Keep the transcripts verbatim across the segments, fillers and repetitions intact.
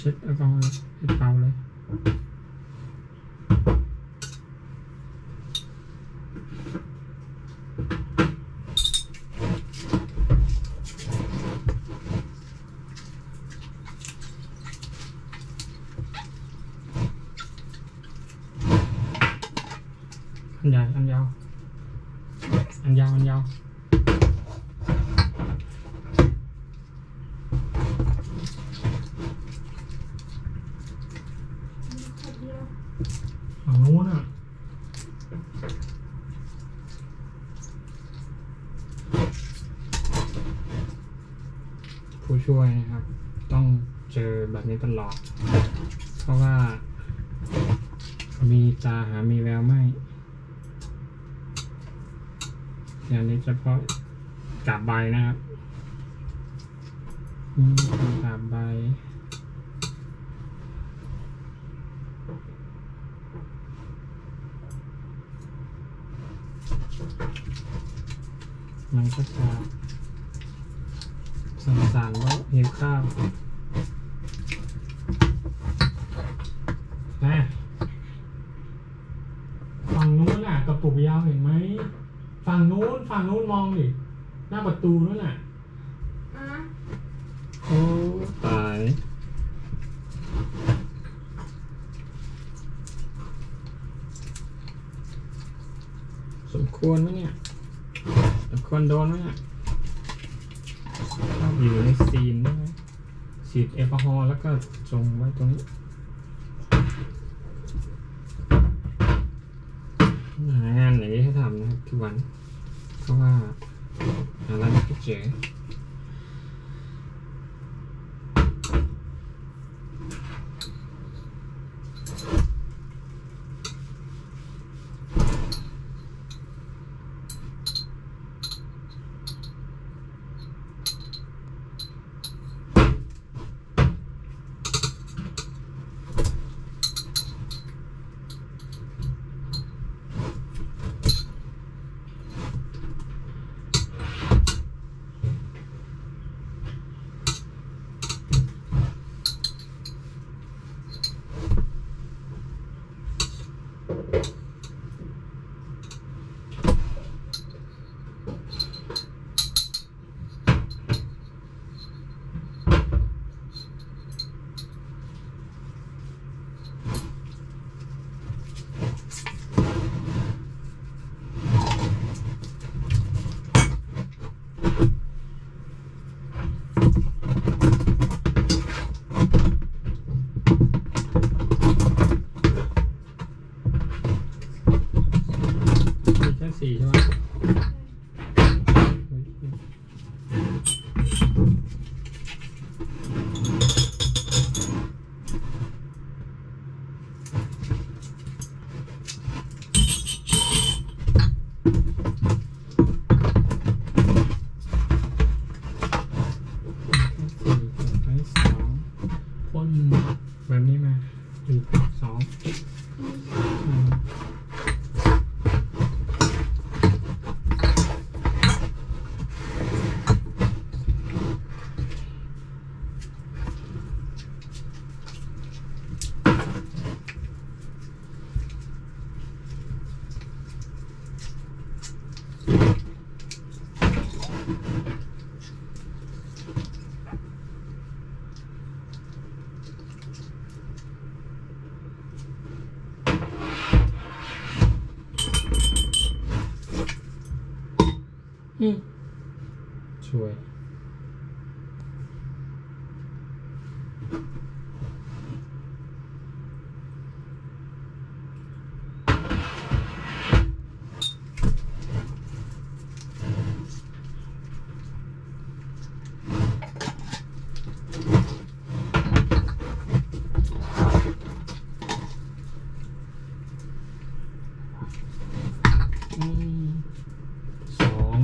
ช็ดแอลกอฮอล์ให้เป่าเลยอันใหญ่อันยาวอันยาวอันยาวฝั่งนู้นอ่ะผู้ช่วยนะครับต้องเจอแบบนี้ตลอดเพราะว่ามีตาหามีแววไม่อย่างนี้เฉพาะกาบใบนะครับนี่คือกาบใบมันก็จะสั่นๆแล้วหิวข้าวนะฝั่งนู้นน่ะกระปุกยาวเห็นไหมฝั่งนู้นฝั่งนู้นมองดิหน้าประตูนู้นน่ะโอ้ตายสมควรไหมเนี่ยสมควรโดนไหมเนี่ยชอบอยู่ในซีนได้ไหมฉีดแอลกอฮอล์แล้วก็จงไว้ตรงนี้หางานอย่างนี้ให้ทำนะครับทุกวันเพราะว่าหาร้านไม่เจอสี่ใช่ไหมแบบนี้มาอีกสองช่วยสอง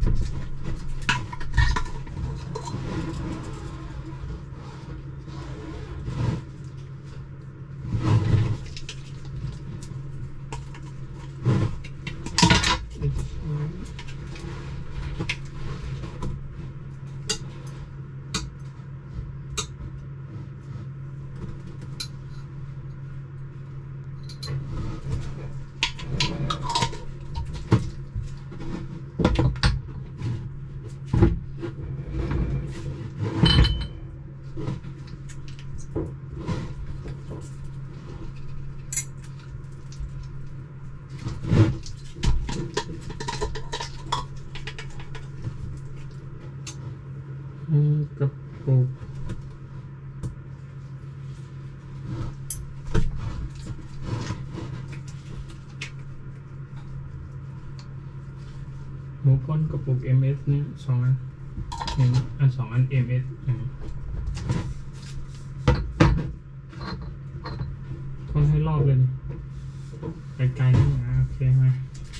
กระปุกหมูป้นกระปุก เอ็ม เอส เนี่ยสองอันหนึ่งอันสองอัน เอ็ม เอส คนให้รอบเลยไกลๆนี่นะโอเคไหม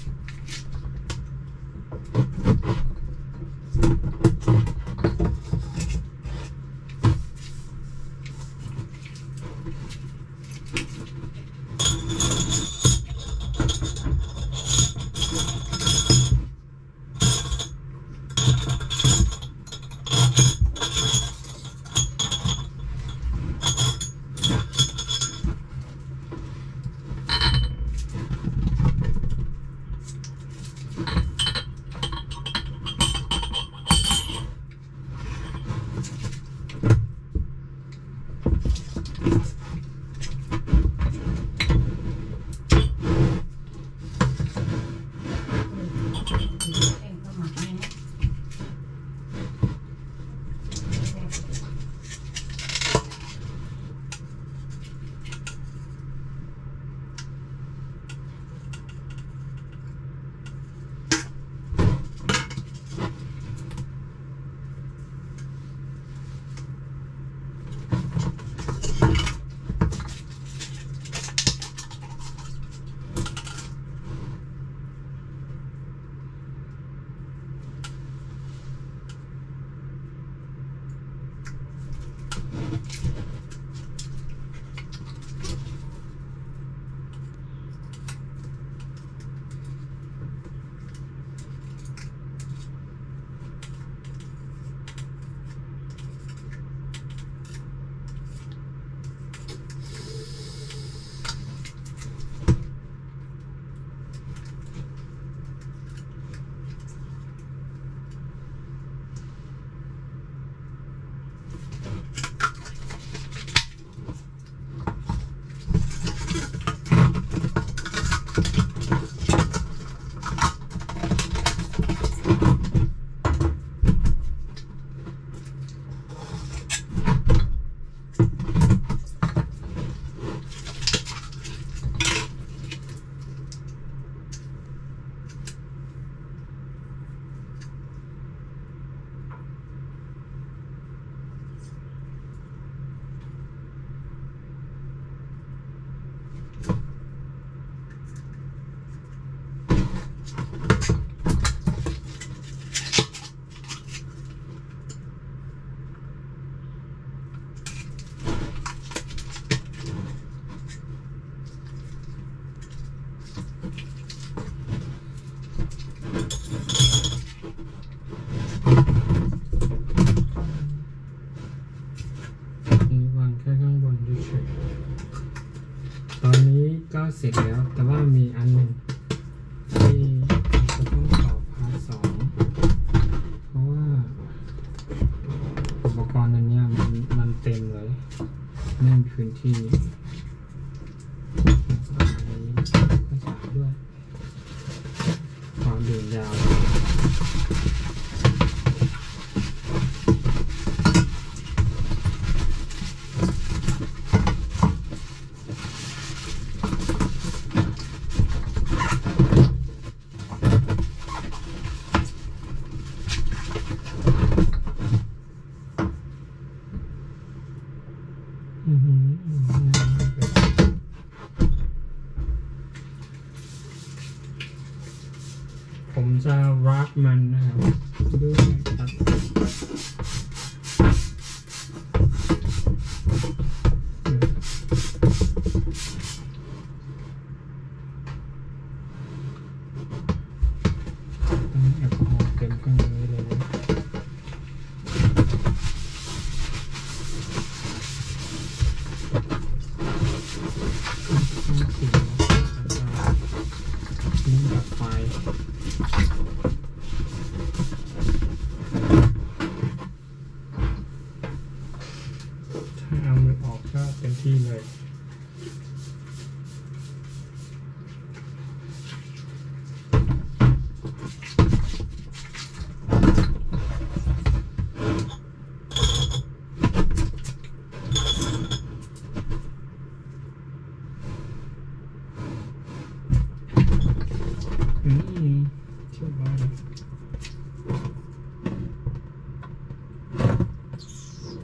เสร็จแล้วแต่ว่ามีอันหนึ่งที่จะต้องต่อพาร์ทสองเพราะว่าอุปกรณ์อันนี้มันมันเต็มเลยไม่มีพื้นที่ภาษาด้วยความเดินยาวอือหือครับด้วยครับต้องแอลกอฮอล์เต็มเครื่องนี้เลยนะสีแล้วก็เริ่มดับไฟ